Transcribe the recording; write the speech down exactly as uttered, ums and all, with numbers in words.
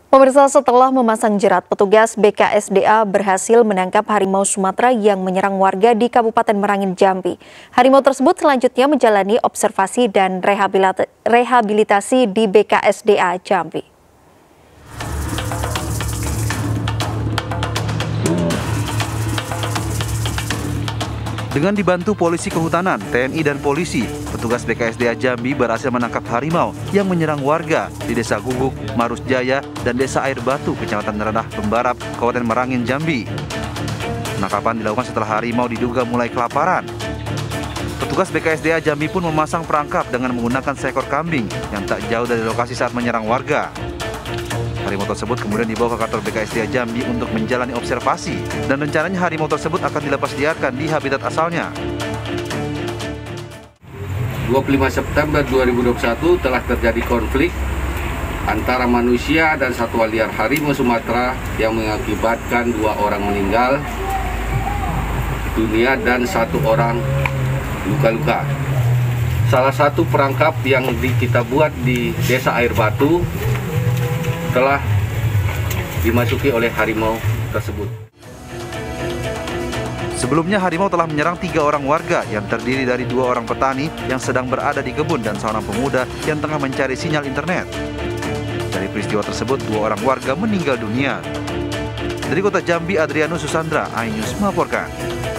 Pemirsa, setelah memasang jerat, petugas B K S D A berhasil menangkap harimau Sumatera yang menyerang warga di Kabupaten Merangin, Jambi. Harimau tersebut selanjutnya menjalani observasi dan rehabilitasi di B K S D A Jambi. Dengan dibantu polisi kehutanan, T N I dan polisi, petugas B K S D A Jambi berhasil menangkap harimau yang menyerang warga di Desa Guguk, Marus Jaya, dan Desa Air Batu, Kecamatan Rendah Pembarap, Kabupaten Merangin, Jambi. Penangkapan dilakukan setelah harimau diduga mulai kelaparan. Petugas B K S D A Jambi pun memasang perangkap dengan menggunakan seekor kambing yang tak jauh dari lokasi saat menyerang warga. Harimau tersebut kemudian dibawa ke kantor B K S D A Jambi untuk menjalani observasi, dan rencananya harimau tersebut akan dilepas liarkan di habitat asalnya. dua puluh lima September dua ribu dua puluh satu telah terjadi konflik antara manusia dan satwa liar harimau Sumatera yang mengakibatkan dua orang meninggal dunia dan satu orang luka-luka. Salah satu perangkap yang di, kita buat di Desa Air Batu telah dimasuki oleh harimau tersebut. Sebelumnya harimau telah menyerang tiga orang warga yang terdiri dari dua orang petani yang sedang berada di kebun dan seorang pemuda yang tengah mencari sinyal internet. Dari peristiwa tersebut, dua orang warga meninggal dunia. Dari Kota Jambi, Adrianus Susandra, iNews melaporkan.